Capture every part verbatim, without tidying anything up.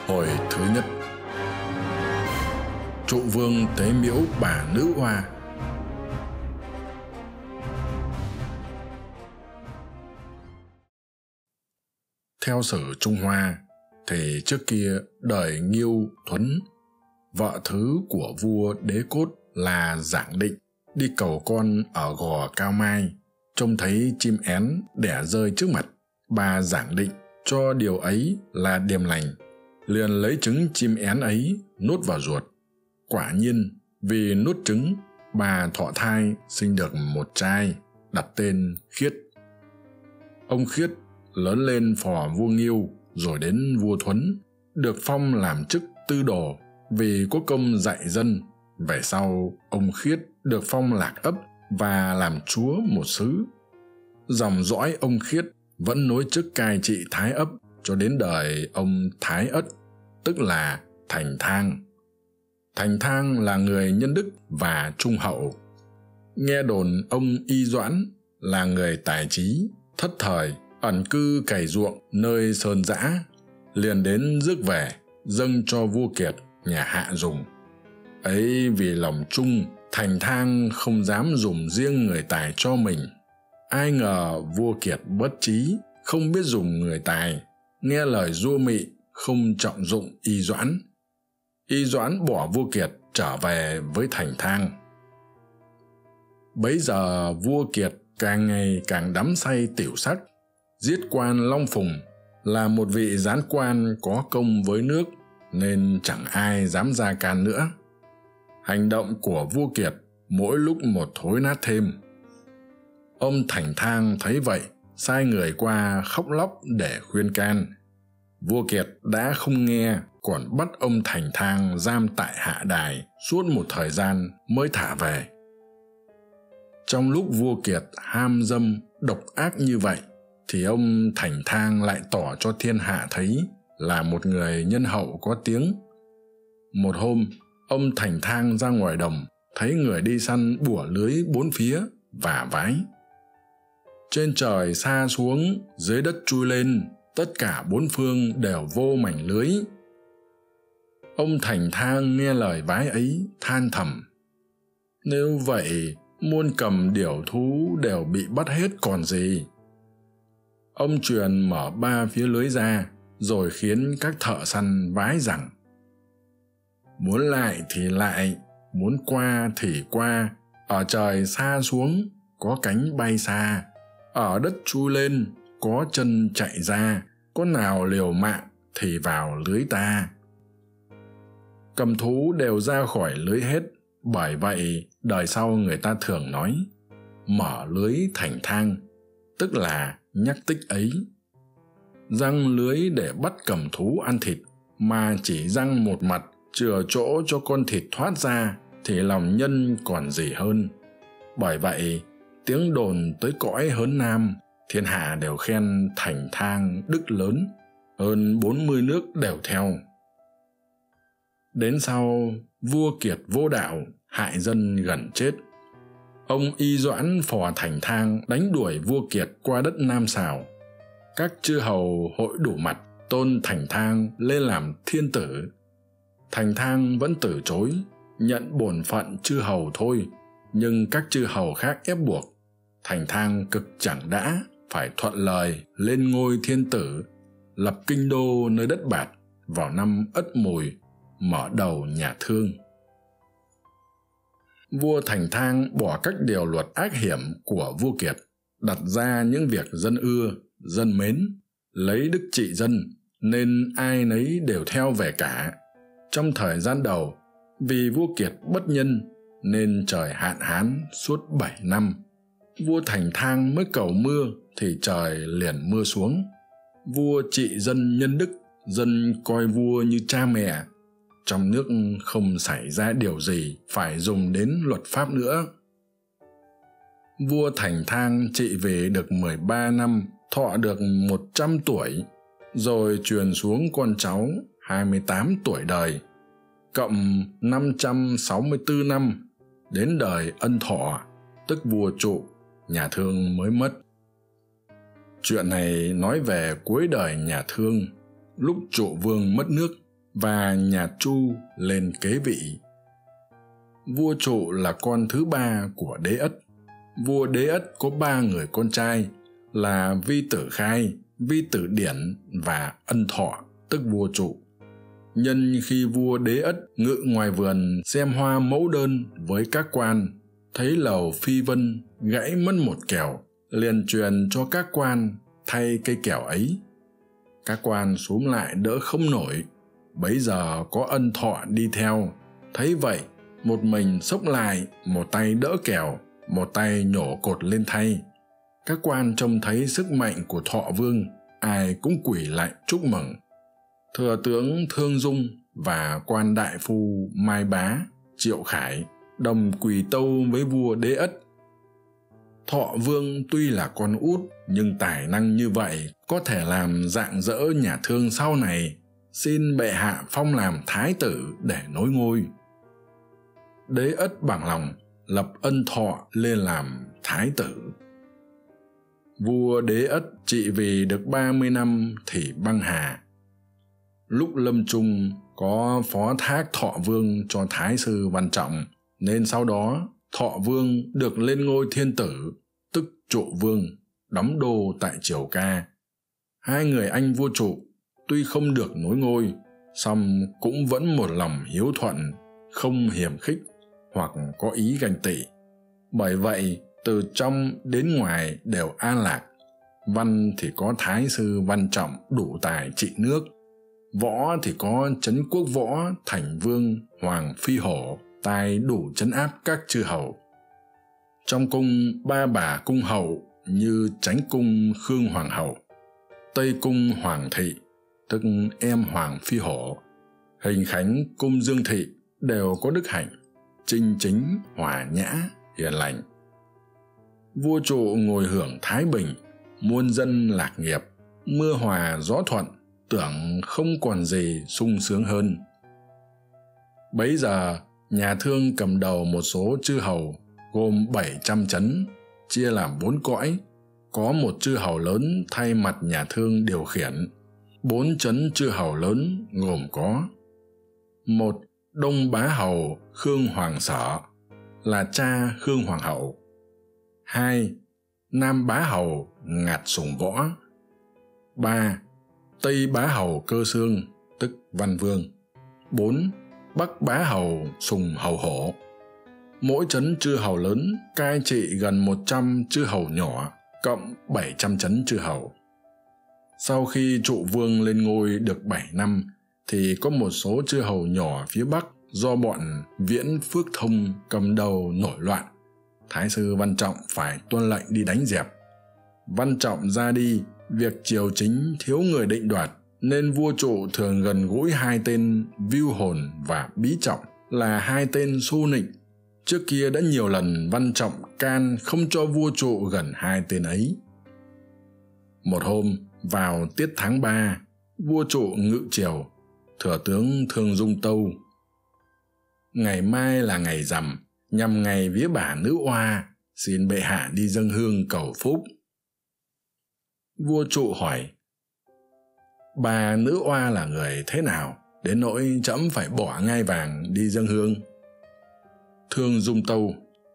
Hồi thứ nhất, Trụ Vương tế miễu bà nữ hoa. Theo sử Trung Hoa thì trước kia đời Nghiêu Thuấn, vợ thứ của vua Đế Cốt là Giảng Định, đi cầu con ở Gò Cao Mai, trông thấy chim én đẻ rơi trước mặt. Bà Giảng Định cho điều ấy là điềm lành, liền lấy trứng chim én ấy nuốt vào ruột. Quả nhiên vì nuốt trứng, bà thọ thai sinh được một trai, đặt tên Khiết. Ông Khiết lớn lên phò vua Nghiêu, rồi đến vua Thuấn, được phong làm chức tư đồ vì có công dạy dân. Về sau, ông Khiết được phong lạc ấp và làm chúa một xứ. Dòng dõi ông Khiết vẫn nối chức cai trị Thái ấp cho đến đời ông Thái Ất, tức là Thành Thang. Thành Thang là người nhân đức và trung hậu. Nghe đồn ông Y Doãn là người tài trí, thất thời, ẩn cư cày ruộng nơi sơn dã, liền đến rước về dâng cho vua Kiệt nhà Hạ dùng. Ấy vì lòng trung, Thành Thang không dám dùng riêng người tài cho mình. Ai ngờ vua Kiệt bất trí, không biết dùng người tài, nghe lời dua mị, không trọng dụng Y Doãn. Y Doãn bỏ vua Kiệt trở về với Thành Thang. Bấy giờ vua Kiệt càng ngày càng đắm say tiểu sắc, giết quan Long Phùng, là một vị gián quan có công với nước, nên chẳng ai dám ra can nữa. Hành động của vua Kiệt mỗi lúc một thối nát thêm. Ông Thành Thang thấy vậy, sai người qua khóc lóc để khuyên can. Vua Kiệt đã không nghe, còn bắt ông Thành Thang giam tại Hạ Đài suốt một thời gian mới thả về. Trong lúc vua Kiệt ham dâm độc ác như vậy, thì ông Thành Thang lại tỏ cho thiên hạ thấy là một người nhân hậu có tiếng. Một hôm, ông Thành Thang ra ngoài đồng, thấy người đi săn bủa lưới bốn phía và vái: trên trời sa xuống, dưới đất chui lên, tất cả bốn phương đều vô mảnh lưới. Ông Thành Thang nghe lời vái ấy, than thầm: nếu vậy, muôn cầm điểu thú đều bị bắt hết còn gì. Ông truyền mở ba phía lưới ra, rồi khiến các thợ săn vái rằng: muốn lại thì lại, muốn qua thì qua, ở trời sa xuống, có cánh bay xa, ở đất chui lên, có chân chạy ra, có nào liều mạng thì vào lưới ta. Cầm thú đều ra khỏi lưới hết, bởi vậy đời sau người ta thường nói mở lưới Thành Thang, tức là nhắc tích ấy. Răng lưới để bắt cầm thú ăn thịt, mà chỉ răng một mặt, chừa chỗ cho con thịt thoát ra, thì lòng nhân còn gì hơn. Bởi vậy, tiếng đồn tới cõi Hớn Nam, thiên hạ đều khen Thành Thang đức lớn, hơn bốn mươi nước đều theo. Đến sau, vua Kiệt vô đạo, hại dân gần chết. Ông Y Doãn phò Thành Thang đánh đuổi vua Kiệt qua đất Nam Sào. Các chư hầu hội đủ mặt, tôn Thành Thang lên làm thiên tử. Thành Thang vẫn từ chối, nhận bổn phận chư hầu thôi, nhưng các chư hầu khác ép buộc. Thành Thang cực chẳng đã, phải thuận lời lên ngôi thiên tử, lập kinh đô nơi đất Bạt vào năm Ất Mùi, mở đầu nhà Thương. Vua Thành Thang bỏ các điều luật ác hiểm của vua Kiệt, đặt ra những việc dân ưa, dân mến, lấy đức trị dân, nên ai nấy đều theo về cả. Trong thời gian đầu, vì vua Kiệt bất nhân, nên trời hạn hán suốt bảy năm. Vua Thành Thang mới cầu mưa, thì trời liền mưa xuống. Vua trị dân nhân đức, dân coi vua như cha mẹ. Trong nước không xảy ra điều gì phải dùng đến luật pháp nữa. Vua Thành Thang trị vì được mười ba năm, thọ được một trăm tuổi, rồi truyền xuống con cháu hai mươi tám tuổi đời, cộng năm trăm sáu mươi tư năm, đến đời Ân Thọ, tức vua Trụ, nhà Thương mới mất. Chuyện này nói về cuối đời nhà Thương, lúc Trụ Vương mất nước, và nhà Chu lên kế vị. Vua Trụ là con thứ ba của Đế Ất. Vua Đế Ất có ba người con trai là Vi Tử Khai, Vi Tử Điển và Ân Thọ, tức vua Trụ. Nhân khi vua Đế Ất ngự ngoài vườn xem hoa mẫu đơn với các quan, thấy lầu phi vân gãy mất một kẻo, liền truyền cho các quan thay cây kẻo ấy. Các quan xúm lại đỡ không nổi, bấy giờ có Ân Thọ đi theo, thấy vậy một mình xốc lại, một tay đỡ kẻo, một tay nhổ cột lên thay. Các quan trông thấy sức mạnh của Thọ Vương, ai cũng quỳ lại chúc mừng. Thừa tướng Thương Dung và quan đại phu Mai Bá, Triệu Khải đồng quỳ tâu với vua Đế Ất. Thọ Vương tuy là con út, nhưng tài năng như vậy có thể làm rạng rỡ nhà Thương sau này, xin bệ hạ phong làm thái tử để nối ngôi. Đế Ất bằng lòng lập Ân Thọ lên làm thái tử. Vua Đế Ất trị vì được ba mươi năm thì băng hà. Lúc lâm chung có phó thác Thọ Vương cho thái sư Văn Trọng, nên sau đó Thọ Vương được lên ngôi thiên tử, tức Trụ Vương, đóng đô tại Triều Ca. Hai người anh vua Trụ tuy không được nối ngôi, song cũng vẫn một lòng hiếu thuận, không hiềm khích hoặc có ý ganh tị. Bởi vậy từ trong đến ngoài đều an lạc. Văn thì có thái sư Văn Trọng đủ tài trị nước, võ thì có trấn quốc võ Thành Vương Hoàng Phi Hổ, tài đủ trấn áp các chư hầu. Trong cung ba bà cung hậu như Chánh cung Khương Hoàng hậu, Tây cung Hoàng thị, tức em Hoàng Phi Hổ, Hình Khánh cung Dương thị đều có đức hạnh, chinh chính, hòa nhã, hiền lành. Vua Trụ ngồi hưởng thái bình, muôn dân lạc nghiệp, mưa hòa gió thuận, tưởng không còn gì sung sướng hơn. Bấy giờ nhà Thương cầm đầu một số chư hầu gồm bảy trăm trấn, chia làm bốn cõi, có một chư hầu lớn thay mặt nhà Thương điều khiển. Bốn trấn chư hầu lớn gồm có: một, Đông Bá Hầu Khương Hoàng Sở, là cha Khương Hoàng hậu. Hai, Nam Bá Hầu Ngạt Sùng Võ. Ba, Tây Bá Hầu Cơ Xương, tức Văn Vương. Bốn, Bắc Bá Hầu Sùng Hầu Hổ. Mỗi trấn chư hầu lớn cai trị gần một trăm chư hầu nhỏ, cộng bảy trăm trấn chư hầu. Sau khi Trụ Vương lên ngôi được bảy năm, thì có một số chư hầu nhỏ phía Bắc do bọn Viễn Phước Thông cầm đầu nổi loạn. Thái sư Văn Trọng phải tuân lệnh đi đánh dẹp. Văn Trọng ra đi, việc triều chính thiếu người định đoạt, nên vua Trụ thường gần gũi hai tên Vưu Hồn và Bí Trọng, là hai tên xu nịnh. Trước kia đã nhiều lần Văn Trọng can không cho vua Trụ gần hai tên ấy. Một hôm vào tiết tháng ba, vua Trụ ngự triều, thừa tướng Thương Dung tâu: ngày mai là ngày rằm, nhằm ngày vía bà nữ oa, xin bệ hạ đi dâng hương cầu phúc. Vua Trụ hỏi: bà nữ oa là người thế nào, đến nỗi trẫm phải bỏ ngai vàng đi dâng hương? Thương Dung tâu: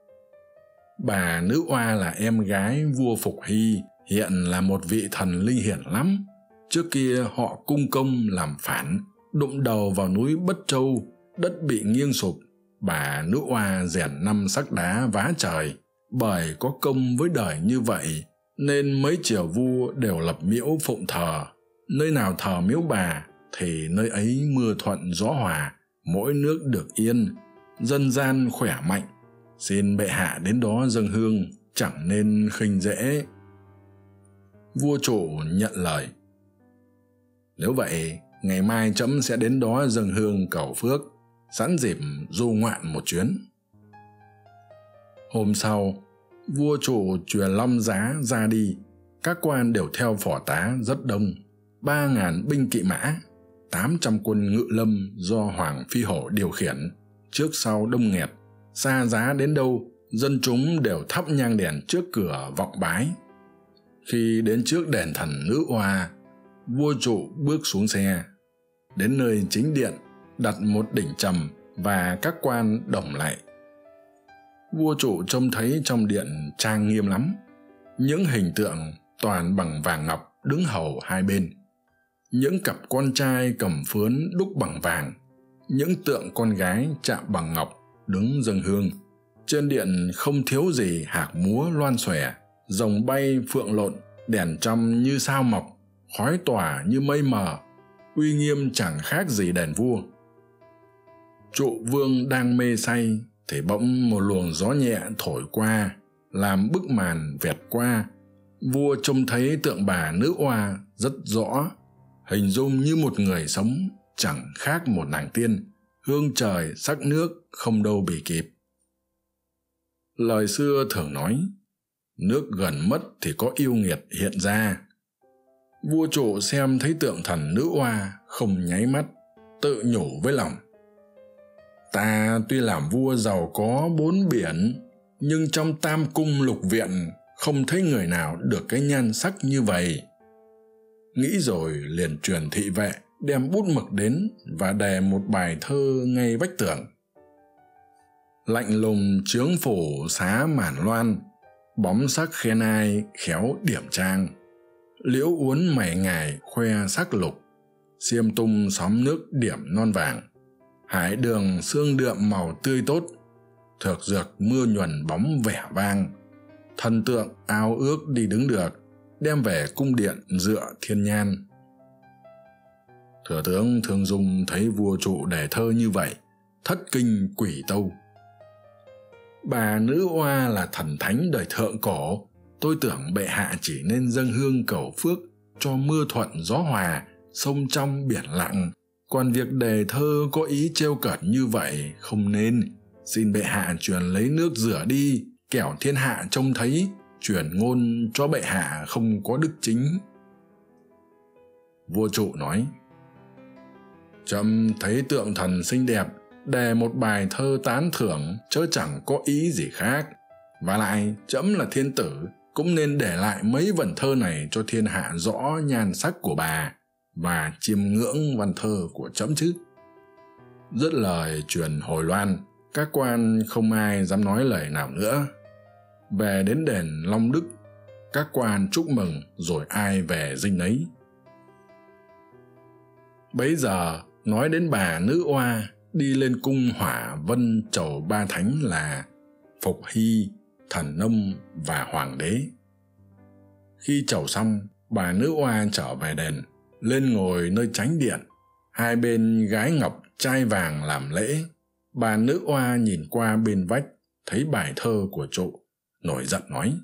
bà nữ oa là em gái vua Phục Hy, hiện là một vị thần linh hiển lắm. Trước kia họ cung công làm phản, đụng đầu vào núi Bất Châu, đất bị nghiêng sụp. Bà nữ oa rèn năm sắc đá vá trời. Bởi có công với đời như vậy, nên mấy triều vua đều lập miễu phụng thờ. Nơi nào thờ miếu bà thì nơi ấy mưa thuận gió hòa, mỗi nước được yên, dân gian khỏe mạnh. Xin bệ hạ đến đó dâng hương, chẳng nên khinh dễ. Vua Trụ nhận lời: nếu vậy, ngày mai trẫm sẽ đến đó dâng hương cầu phước, sẵn dịp du ngoạn một chuyến. Hôm sau, vua Trụ truyền long giá ra đi. Các quan đều theo phò tá rất đông, ba ngàn binh kỵ mã, tám trăm quân ngự lâm do Hoàng Phi Hổ điều khiển, trước sau đông nghẹt. Xa giá đến đâu, dân chúng đều thắp nhang đèn trước cửa vọng bái. Khi đến trước đền thần nữ oa, vua Trụ bước xuống xe. đến nơi chính điện, đặt một đỉnh trầm và các quan đồng lạy. Vua Trụ trông thấy trong điện trang nghiêm lắm, những hình tượng toàn bằng vàng ngọc đứng hầu hai bên, những cặp con trai cầm phướn đúc bằng vàng, những tượng con gái chạm bằng ngọc đứng dâng hương. Trên điện không thiếu gì hạc múa loan xòe, rồng bay phượng lộn, đèn trăm như sao mọc, khói tỏa như mây mờ, uy nghiêm chẳng khác gì đền vua. Trụ vương đang mê say thì bỗng một luồng gió nhẹ thổi qua, làm bức màn vẹt qua. Vua trông thấy tượng bà nữ oa rất rõ, hình dung như một người sống, chẳng khác một nàng tiên, hương trời sắc nước không đâu bì kịp. Lời xưa thường nói, nước gần mất thì có yêu nghiệt hiện ra. Vua Trụ xem thấy tượng thần nữ oa không nháy mắt, tự nhủ với lòng: ta tuy làm vua giàu có bốn biển, nhưng trong tam cung lục viện không thấy người nào được cái nhan sắc như vậy. Nghĩ rồi liền truyền thị vệ đem bút mực đến và đề một bài thơ ngay vách tường: lạnh lùng chướng phủ xá mản loan, bóng sắc khen ai khéo điểm trang. Liễu uốn mày ngài khoe sắc lục, xiêm tung xóm nước điểm non vàng. Hải đường xương đượm màu tươi tốt, thược dược mưa nhuần bóng vẻ vang. Thần tượng ao ước đi đứng được, đem về cung điện dựa thiên nhan. Thừa tướng Thương Dung thấy vua Trụ đề thơ như vậy, thất kinh quỷ tâu: bà nữ oa là thần thánh đời thượng cổ, tôi tưởng bệ hạ chỉ nên dâng hương cầu phước cho mưa thuận gió hòa, sông trong biển lặng, còn việc đề thơ có ý trêu cợt như vậy không nên. Xin bệ hạ truyền lấy nước rửa đi, kẻo thiên hạ trông thấy, truyền ngôn cho bệ hạ không có đức chính. Vua Trụ nói: trẫm thấy tượng thần xinh đẹp, đề một bài thơ tán thưởng chớ chẳng có ý gì khác. Và lại trẫm là thiên tử, cũng nên để lại mấy vần thơ này cho thiên hạ rõ nhan sắc của bà và chiêm ngưỡng văn thơ của trẫm chứ. Dứt lời truyền hồi loan, các quan không ai dám nói lời nào nữa. Về đến đền Long Đức, các quan chúc mừng rồi ai về dinh nấy. Bấy giờ nói đến bà nữ oa đi lên cung hỏa vân chầu ba thánh là Phục Hy, Thần Nông và Hoàng đế. Khi chầu xong, bà nữ oa trở về đền, lên ngồi nơi chánh điện, hai bên gái ngọc trai vàng làm lễ. Bà nữ oa nhìn qua bên vách, thấy bài thơ của Trụ, nổi giận nói: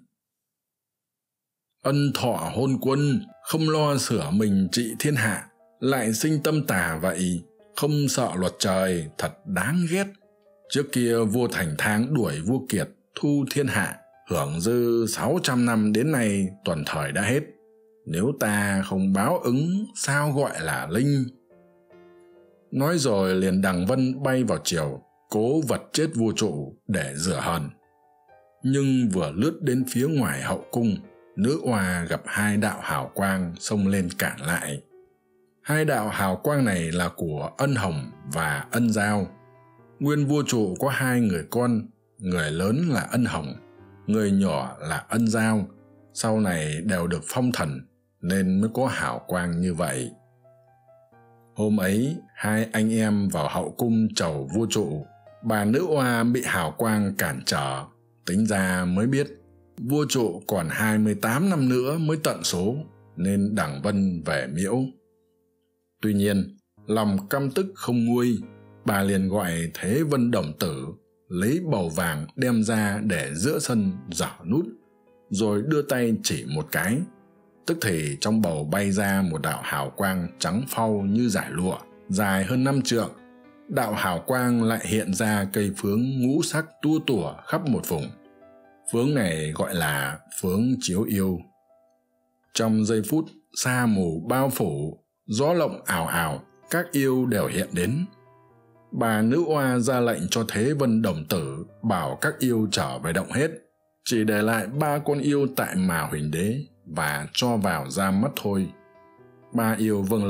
ân thọ hôn quân, không lo sửa mình trị thiên hạ, lại sinh tâm tà vậy, không sợ luật trời, thật đáng ghét. Trước kia vua Thành Thang đuổi vua Kiệt thu thiên hạ, hưởng dư sáu trăm năm đến nay tuần thời đã hết. Nếu ta không báo ứng, sao gọi là linh? Nói rồi liền đằng vân bay vào triều, cố vật chết vua Trụ để rửa hờn. Nhưng vừa lướt đến phía ngoài hậu cung, nữ oa gặp hai đạo hào quang xông lên cản lại. Hai đạo hào quang này là của Ân Hồng và Ân Giao. Nguyên vua Trụ có hai người con, người lớn là Ân Hồng, người nhỏ là Ân Giao, sau này đều được phong thần nên mới có hào quang như vậy. Hôm ấy, hai anh em vào hậu cung chầu vua Trụ, bà nữ oa bị hào quang cản trở, tính ra mới biết vua Trụ còn hai mươi tám năm nữa mới tận số, nên đằng vân về miễu. Tuy nhiên, lòng căm tức không nguôi, bà liền gọi Thế Vân Đồng Tử, lấy bầu vàng đem ra để giữa sân giở nút, rồi đưa tay chỉ một cái. Tức thì trong bầu bay ra một đạo hào quang trắng phau như dải lụa, dài hơn năm trượng. Đạo hào quang lại hiện ra cây phướng ngũ sắc tua tủa khắp một vùng. Phướng này gọi là phướng chiếu yêu. Trong giây phút sa mù bao phủ, gió lộng ào ào, các yêu đều hiện đến. Bà nữ oa ra lệnh cho Thế Vân Đồng Tử bảo các yêu trở về động hết, chỉ để lại ba con yêu tại Mà Huỳnh Đế và cho vào ra mắt thôi. Ba yêu vâng lệnh,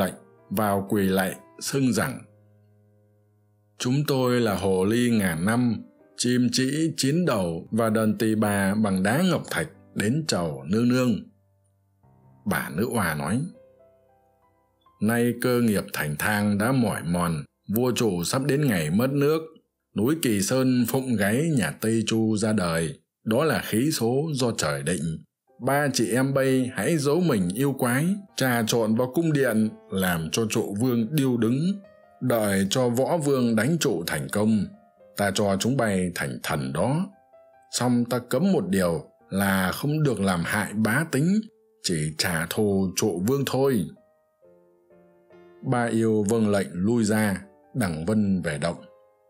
vào quỳ lạy xưng rằng: chúng tôi là hồ ly ngàn năm, chim trĩ chín đầu và đờn tỳ bà bằng đá ngọc thạch đến chầu nương nương. Bà nữ oa nói: nay cơ nghiệp thành thang đã mỏi mòn, vua trụ sắp đến ngày mất nước, núi Kỳ Sơn phụng gáy nhà Tây Chu ra đời, đó là khí số do trời định. Ba chị em bây hãy giấu mình yêu quái, trà trộn vào cung điện, làm cho trụ vương điêu đứng, đợi cho võ vương đánh trụ thành công, ta cho chúng bay thành thần đó. Xong ta cấm một điều là không được làm hại bá tính, chỉ trả thù trụ vương thôi. Ba yêu vâng lệnh lui ra, đẳng vân về động.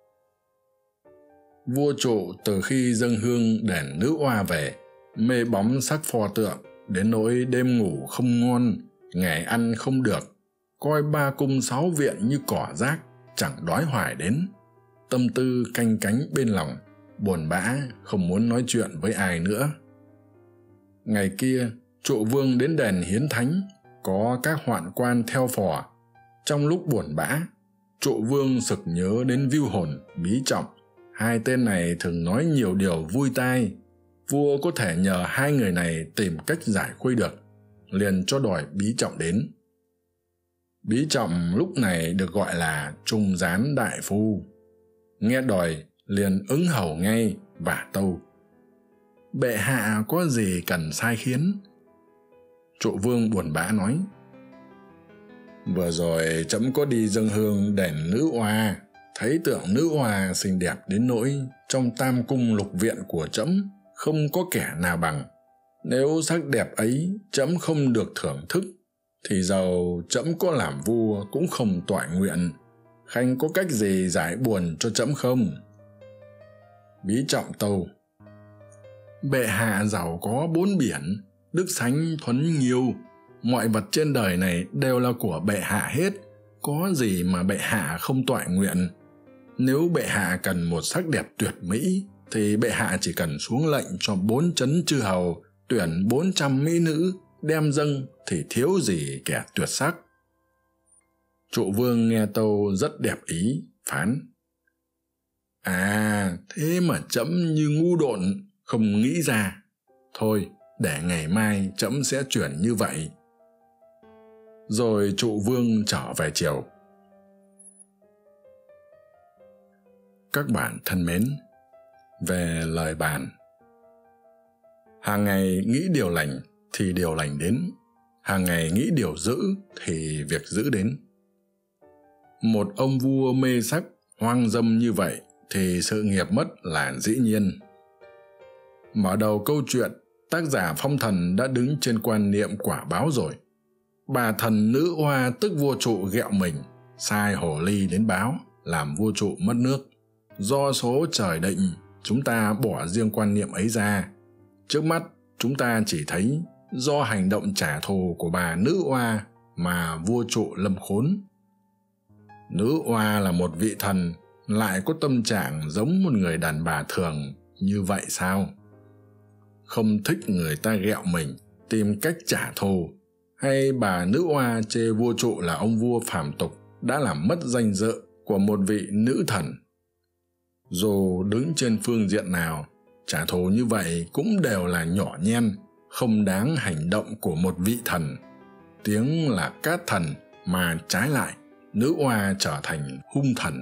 Vua trụ từ khi dâng hương đền nữ oa về, mê bóng sắc pho tượng, đến nỗi đêm ngủ không ngon, ngày ăn không được, coi ba cung sáu viện như cỏ rác, chẳng đói hoài đến. Tâm tư canh cánh bên lòng, buồn bã không muốn nói chuyện với ai nữa. Ngày kia, trụ vương đến đền hiến thánh, có các hoạn quan theo phò. Trong lúc buồn bã, trụ vương sực nhớ đến Vưu Hồn, Bí Trọng. Hai tên này thường nói nhiều điều vui tai, vua có thể nhờ hai người này tìm cách giải khuây được, liền cho đòi Bí Trọng đến. Bí Trọng lúc này được gọi là Trung Gián Đại Phu. Nghe đòi liền ứng hầu ngay và tâu: bệ hạ có gì cần sai khiến? Trụ vương buồn bã nói: vừa rồi trẫm có đi dâng hương đền nữ oa, thấy tượng nữ oa xinh đẹp đến nỗi trong tam cung lục viện của trẫm không có kẻ nào bằng. Nếu sắc đẹp ấy trẫm không được thưởng thức, thì dầu trẫm có làm vua cũng không toại nguyện. Khanh có cách gì giải buồn cho trẫm không? Bí Trọng tâu: bệ hạ giàu có bốn biển, đức sánh thuấn nhiều, mọi vật trên đời này đều là của bệ hạ hết, có gì mà bệ hạ không toại nguyện. Nếu bệ hạ cần một sắc đẹp tuyệt mỹ, thì bệ hạ chỉ cần xuống lệnh cho bốn chấn chư hầu tuyển bốn trăm mỹ nữ đem dâng, thì thiếu gì kẻ tuyệt sắc. Trụ vương nghe tâu rất đẹp ý, phán: à, thế mà trẫm như ngu độn, không nghĩ ra. Thôi, để ngày mai trẫm sẽ chuyển như vậy. Rồi trụ vương trở về triều. Các bạn thân mến, về lời bàn: hàng ngày nghĩ điều lành thì điều lành đến, hàng ngày nghĩ điều dữ thì việc dữ đến. Một ông vua mê sắc, hoang dâm như vậy thì sự nghiệp mất là dĩ nhiên. Mở đầu câu chuyện, tác giả Phong Thần đã đứng trên quan niệm quả báo rồi. Bà thần nữ oa tức vua trụ ghẹo mình, sai hồ ly đến báo, làm vua trụ mất nước. Do số trời định, chúng ta bỏ riêng quan niệm ấy ra. Trước mắt, chúng ta chỉ thấy do hành động trả thù của bà nữ oa mà vua trụ lâm khốn. Nữ oa là một vị thần, lại có tâm trạng giống một người đàn bà thường như vậy sao? Không thích người ta ghẹo mình, tìm cách trả thù, hay bà nữ oa chê vua trụ là ông vua phàm tục đã làm mất danh dự của một vị nữ thần? Dù đứng trên phương diện nào, trả thù như vậy cũng đều là nhỏ nhen, không đáng hành động của một vị thần. Tiếng là cát thần, mà trái lại, nữ oa trở thành hung thần.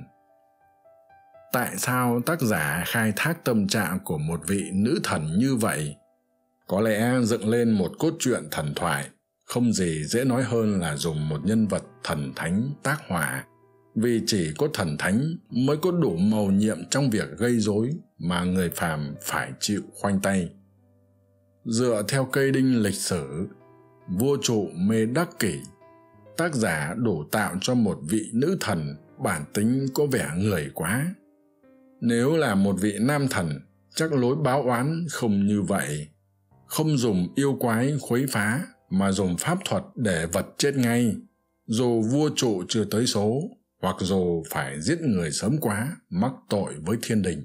Tại sao tác giả khai thác tâm trạng của một vị nữ thần như vậy? Có lẽ dựng lên một cốt truyện thần thoại, không gì dễ nói hơn là dùng một nhân vật thần thánh tác họa, vì chỉ có thần thánh mới có đủ mầu nhiệm trong việc gây rối mà người phàm phải chịu khoanh tay. Dựa theo cây đinh lịch sử, vua trụ mê đắc kỷ, tác giả đổ tạo cho một vị nữ thần bản tính có vẻ người quá. Nếu là một vị nam thần, chắc lối báo oán không như vậy, không dùng yêu quái khuấy phá mà dùng pháp thuật để vật chết ngay, dù vua trụ chưa tới số, hoặc dù phải giết người sớm quá, mắc tội với thiên đình.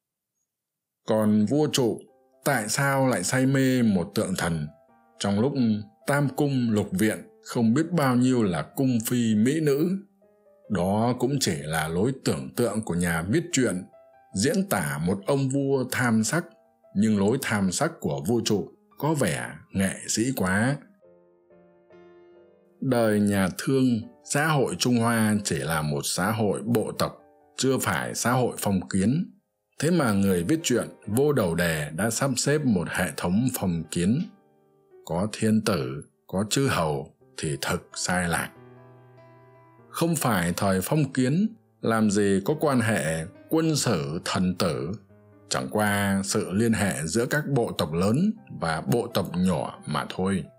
Còn vua trụ tại sao lại say mê một tượng thần, trong lúc tam cung lục viện không biết bao nhiêu là cung phi mỹ nữ. Đó cũng chỉ là lối tưởng tượng của nhà viết truyện, diễn tả một ông vua tham sắc, nhưng lối tham sắc của vũ trụ có vẻ nghệ sĩ quá. Đời nhà Thương, xã hội Trung Hoa chỉ là một xã hội bộ tộc, chưa phải xã hội phong kiến. Thế mà người viết truyện vô đầu đề đã sắp xếp một hệ thống phong kiến. Có thiên tử, có chư hầu thì thực sai lạc. Không phải thời phong kiến, làm gì có quan hệ quân sử thần tử, chẳng qua sự liên hệ giữa các bộ tộc lớn và bộ tộc nhỏ mà thôi.